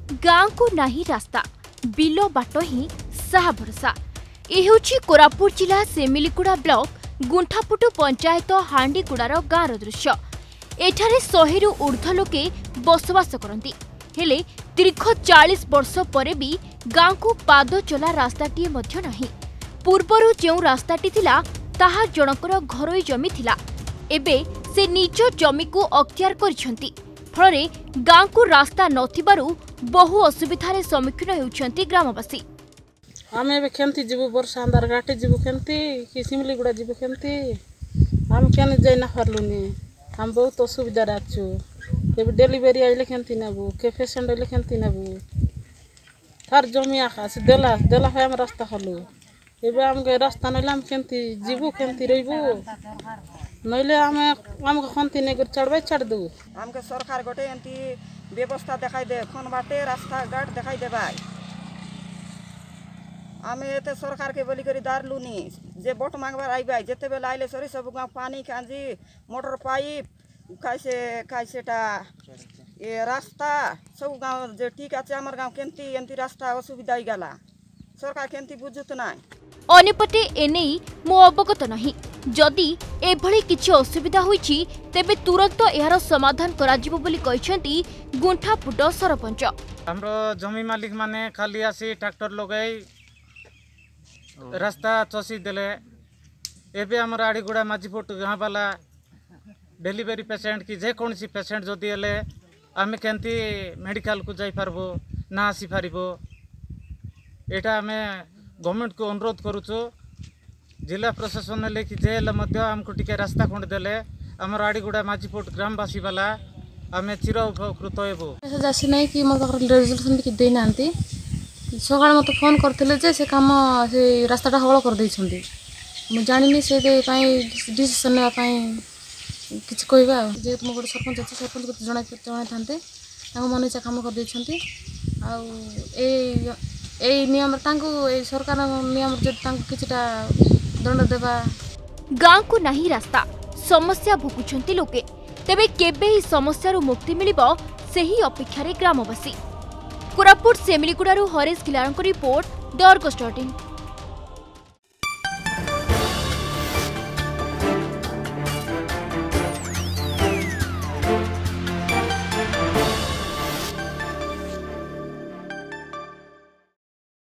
गाँ को नाही रास्ता बिलो बाट ही साहा भरसा। यह कोरापुट जिला सेमिलिकुड़ा ब्लॉक गुंठापुटु पंचायत हांडीगुड़ार गाँर दृश्य। एठारे 100 रु ऊर्ध्व लोके बसवास करती हेले दीर्घ 40 वर्ष पर भी गाँ को पाद चला रास्ताटीए मध्य नहीं। पूर्वरु जो रास्ताटी थिला ताहा जनकर घरोई जमी थिला, एबे से निज जमी को अख्तियार करिसेंती। फलरे गाँ को रास्ता नथिबारु बहु असुविधार सम्मुखीन हेउछंती ग्रामवासी। आम ए केमती जीवु वर्षा अंधार घाटे जीवु केमती कि सिमलीगुड़ा जीवु केमती आम क्या जाई ना पारलुनी। हम बहुत असुविधा आछु। एबे डिलीवरी आइले केमती नेबु के पेशेंट आइले केमती नेबु थार जमी आकाश देला देला हम रास्ता हलु। एबे हम के रास्ता नले हम केमती जीवु केमती रहबु नइले हम खंती ने कर चढ़बे चढ़ दउ। हम के सरकार गोटे एंती व्यवस्था देखाई दे फोन बाटे रास्ता घाट देखाई दे भाई। आमे एते सरकार के बोली करी दार लुनी जे वोट मांगबार आई भाई जेते बेला आइले सरी सब गांव पानी कांजी मोटर पाइप कैसेटा ये रास्ता सब गांव जे ठीक আছে हमर गांव केंती एंती रास्ता असुविधा ही गला सरकार केंती बुझुत नाही। अनेपटे एने मो अवगत नहीं। जदि एभली किछि असुविधा होईछि तेबे तुरंत एहार समाधान कराजिबो बोली कहिसेंती गुंठापुट सरपंच। हमरो जमी मालिक माने खाली आसी ट्रैक्टर लगाई रास्ता चसी देले। एबे हमर आड़ीगुड़ा माझीपुट गाँ वाला डिलीवरी पेशेंट की जे कौन सी पेशेंट जदि हेले आमे केंती मेडिकल को जाई पारबो ना आसी पारिबो। एटा आमे गवर्नमेंट को अनुरोध करूछु जिला प्रशासन ने कि जे हेले मध्य हमको टिके रास्ता खंड देले हमर आड़ीगुड़ा माझीपुट ग्रामवासी वाला आमे चिर उपकृत हेबो। जासी नहीं कि मो रेजोल्यूशन कि देई नांती सकाळ मते फोन करथिले जे से काम से रास्ताटा हळ कर दैछंती। मु जानिनी से दे पई डिसिजन ने पई किछ कहबा जे तुम गोटे सरपंच अछि सरपंच को जणा थांते ताको मन इच्छा काम कर दैछंती। आ ए नियम तांको ए सरकार नियम जे तांको किछटा दंड देबा। गाँ को नहीं रास्ता समस्या भोगुछंती लोके, तेबे केबे ही समस्या रु मुक्ति मिलिबो सेही अपेक्षा रे ग्रामवासी। कोरापुट सेमिलिकुड़ारू हरेश खिलारंको रिपोर्ट द अर्गस.in।